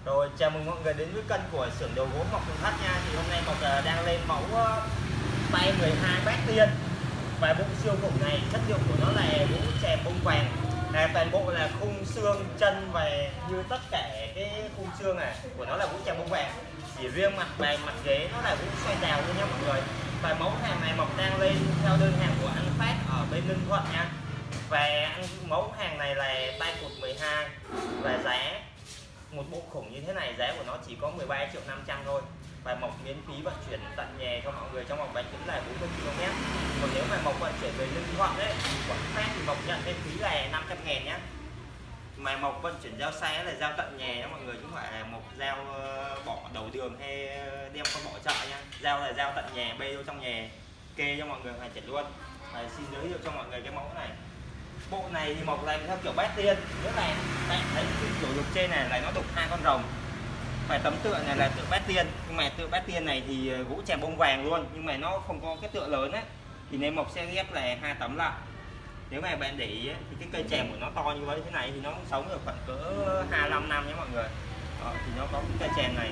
Rồi chào mừng mọi người đến với kênh của xưởng đồ gỗ Mộc Thạch Thất nha. Thì hôm nay Mộc đang lên mẫu tay 12 bát tiên. Và bộ siêu khủng này chất liệu của nó là gỗ chèm bông vàng. Toàn bộ là khung xương chân và như tất cả cái khung xương này của nó là gỗ chèm bông vàng. Chỉ riêng mặt bàn mặt ghế nó là gỗ xoay đào luôn nha mọi người. Và mẫu hàng này Mộc đang lên theo đơn hàng của anh Phát ở bên Ninh Thuận nha. Và mẫu hàng này là tay cụt 12 và giá một bộ khủng như thế này giá của nó chỉ có 13.500.000 thôi. Và Mộc miễn phí vận chuyển tận nhà cho mọi người trong vòng bán kính là 40 km. Còn nếu mà Mộc vận chuyển về Ninh Thuận đấy, Quảng Phát thì Mộc nhận thêm phí là 500.000 nhé. Mà Mộc vận chuyển giao xa là giao tận nhà đó mọi người, chứ không phải là Mộc giao bỏ đầu đường hay đem con bỏ chợ nha. Giao là giao tận nhà, bê vô trong nhà, kê cho mọi người hoàn chỉnh luôn. Và xin giới thiệu cho mọi người cái mẫu này. Bộ này thì Mộc làm theo kiểu bát tiên, nghĩa là bạn thấy kiểu lục trên này là nó đục hai con rồng. Phải tấm tựa này là tựa bát tiên, nhưng mà tựa bát tiên này thì gỗ chèm bông vàng luôn, nhưng mà nó không có cái tựa lớn ấy, thì nên Mộc sẽ ghép là hai tấm lại. Nếu mà bạn để ý ấy, thì cái cây chèm của nó to như vậy thế này thì nó sống được khoảng cỡ 25 năm nhé mọi người. Đó, thì nó có cái cây chèm này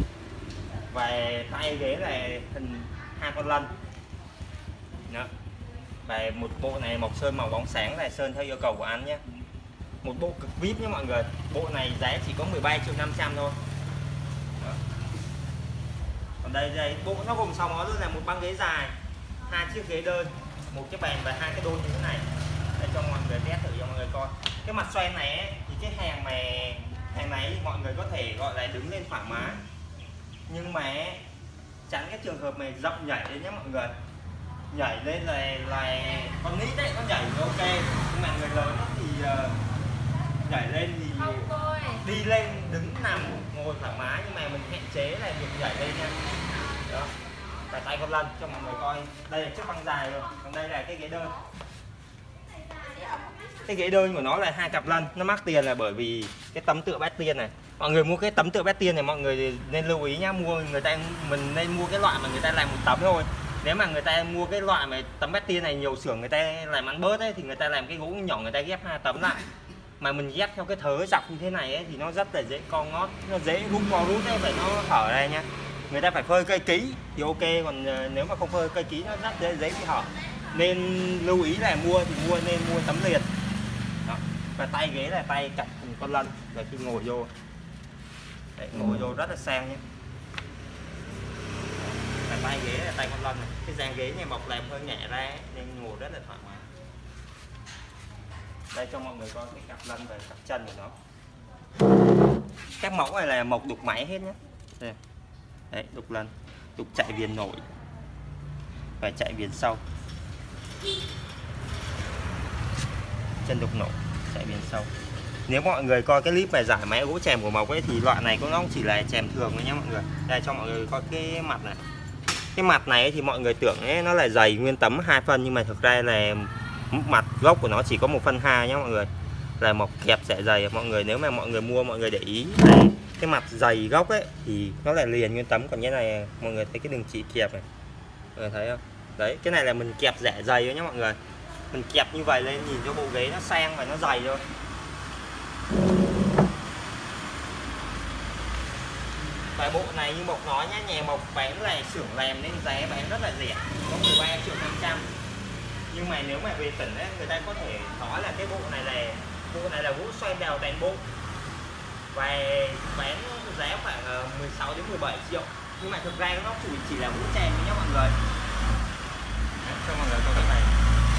và tay ghế là hình hai con lân. Đó. Và một bộ này Mộc sơn màu bóng sáng là sơn theo yêu cầu của anh nhé. Một bộ cực VIP nhé mọi người. Bộ này giá chỉ có 13.500.000 thôi. Đó. Còn đây bộ nó gồm 6 món luôn, là một băng ghế dài, hai chiếc ghế đơn, một cái bàn và hai cái đôn như thế này. Để cho mọi người test thử cho mọi người coi. Cái mặt xoay này ấy, thì cái hàng này mọi người có thể gọi là đứng lên thoải mái, nhưng mà tránh cái trường hợp này rộng nhảy lên nhé mọi người. Nhảy lên là con nít đấy, nó nhảy thì ok, nhưng mà người lớn thì nhảy lên thì đi lên đứng nằm ngồi thoải mái, nhưng mà mình hạn chế là việc nhảy lên nha. Đó, và tay con lân cho mọi người coi. Đây là chiếc băng dài rồi, còn đây là cái ghế đơn. Cái ghế đơn của nó là hai cặp lân, nó mắc tiền là bởi vì cái tấm tựa bát tiên này. Mọi người mua cái tấm tựa bát tiên này mọi người nên lưu ý nhá, mình nên mua cái loại mà người ta làm một tấm thôi. Nếu mà người ta mua cái loại mà tấm bát tiên này nhiều xưởng người ta làm ăn bớt ấy, thì người ta làm cái gỗ nhỏ người ta ghép hai tấm lại. Mà mình ghép theo cái thớ dọc như thế này ấy, thì nó rất là dễ co ngót, nó dễ rút co rút ấy, phải nó hở đây nha. Người ta phải phơi cây ký thì ok, còn nếu mà không phơi cây ký nó rất dễ bị hở. Nên lưu ý là nên mua tấm liền. Đó. Và tay ghế là tay cặp con lân, và khi ngồi vô đấy, ngồi vô rất là sang nhé. Và tay ghế là tay con lân này. Cái dàn ghế này Mộc làm hơi nhẹ ra nên ngồi rất là thoải mái. Đây cho mọi người coi cái cặp lân và cặp chân của nó. Các mẫu này là Mộc đục máy hết nhé. Đây. Đấy, đục lân, đục chạy viền nổi và chạy viền sau. Chân đục nổi, chạy viền sau. Nếu mọi người coi cái clip về giải máy gỗ chèm của Mộc ấy, thì loại này nó chỉ là chèm thường thôi nhé mọi người. Đây cho mọi người coi cái mặt này. Cái mặt này thì mọi người tưởng ấy, nó là dày nguyên tấm 2 phân, nhưng mà thực ra là mặt gốc của nó chỉ có 1/2 nhé mọi người. Là Mộc kẹp sẽ dày mọi người, nếu mà mọi người mua mọi người để ý đây, cái mặt dày gốc ấy thì nó là liền nguyên tấm, còn như này mọi người thấy cái đường chỉ kẹp này, mọi người thấy không? Đấy, cái này là mình kẹp rẻ dày thôi nhé mọi người. Mình kẹp như vậy lên nhìn cho bộ ghế nó sang và nó dày thôi. Và bộ này như Mộc nói nhá, nhà Mộc bán là xưởng làm nên giá bán rất là rẻ, có 13.500.000. Nhưng mà nếu mà về tỉnh ấy, người ta có thể nói là cái bộ này là gỗ xoay đào toàn bộ và bán giá khoảng 16 đến 17 triệu. Nhưng mà thực ra nó chỉ là gỗ chèm nhé mọi người. Đấy, cho mọi người coi cái này.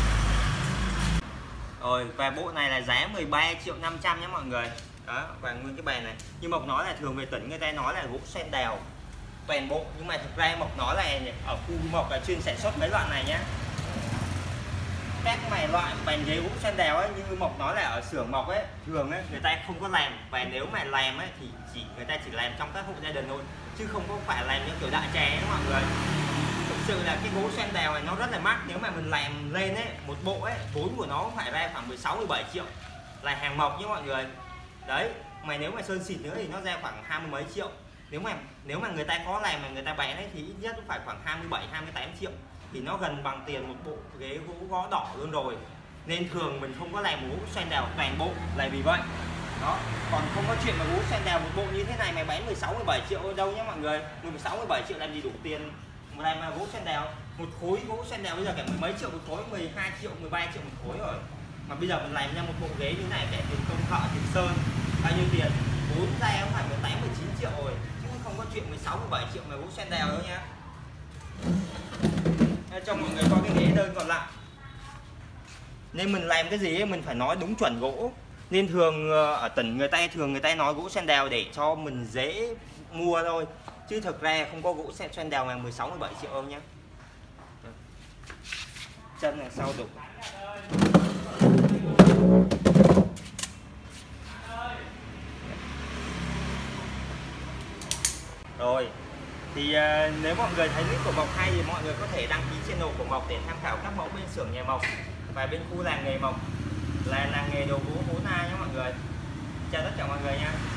Rồi, và bộ này là giá 13.500.000 nhé mọi người. Đó, và nguyên cái bàn này. Như Mộc nói là thường về tỉnh người ta nói là gỗ xoay đào toàn bộ, nhưng mà thực ra Mộc nói là ở khu Mộc là chuyên sản xuất mấy loại này nhé. Các loại bàn ghế gỗ xoay đào ấy, như Mộc nói là ở xưởng Mộc ấy, thường ấy người ta không có làm, và nếu mà làm ấy thì người ta chỉ làm trong các hộ gia đình thôi, chứ không có phải làm những kiểu đại trà đó mọi người. Thực sự là cái gỗ xoay đào này nó rất là mắc, nếu mà mình làm lên ấy một bộ ấy, vốn của nó phải ra khoảng 16-17 triệu là hàng Mộc nhé mọi người. Đấy, mà nếu mà sơn xịt nữa thì nó ra khoảng 20 mấy triệu. Nếu mà người ta có làm mà người ta bán ấy thì ít nhất cũng phải khoảng 27-28 triệu, thì nó gần bằng tiền một bộ ghế gỗ gõ đỏ luôn rồi. Nên thường mình không có làm gỗ xoay đào toàn bộ là vì vậy. Đó, còn không có chuyện mà gỗ sandal một bộ như thế này mày bán 16 17 triệu đâu nhá mọi người. 16 17 triệu làm gì đủ tiền một này mà gỗ sandal. Một khối gỗ sandal bây giờ cả mười mấy triệu một khối, 12 triệu 13 triệu một khối rồi. Mà bây giờ mình làm ra một bộ ghế như này để tiền công thợ tiền sơn bao nhiêu tiền, 4 ra cũng phải 18 19 triệu rồi, chứ không có chuyện 16 17 triệu mà gỗ sandal đâu nhá. Cho mọi người coi cái ghế đơn còn lại. Nên mình làm cái gì ấy, mình phải nói đúng chuẩn gỗ. Nên thường ở tỉnh người ta nói gỗ sandal để cho mình dễ mua thôi, chứ thực ra không có gỗ sandal mà 16 17 triệu đâu nhá. Chân đằng sau đục. Rồi thì nếu mọi người thấy clip của Mộc hay thì mọi người có thể đăng ký channel của Mộc để tham khảo các mẫu bên xưởng nhà Mộc và bên khu làng nghề Mộc là làng nghề đồ gỗ Hố Na nhé mọi người. Chào tất cả mọi người nha.